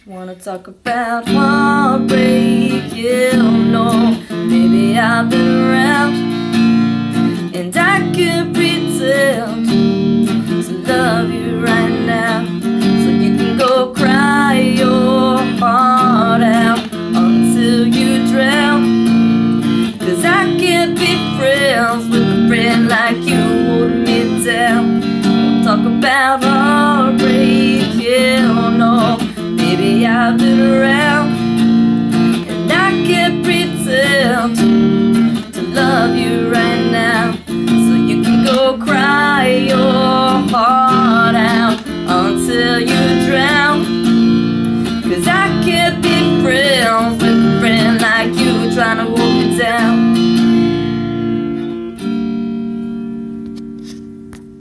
Wanna talk about heartbreak, you know. Maybe I've been around, and I could pretend to love you right now, so you can go cry your heart out until you drown. Cause I can't be friends with a friend like you holding me down. Wanna talk about heartbreak, you know. Maybe I've been around, and I can't pretend to love you right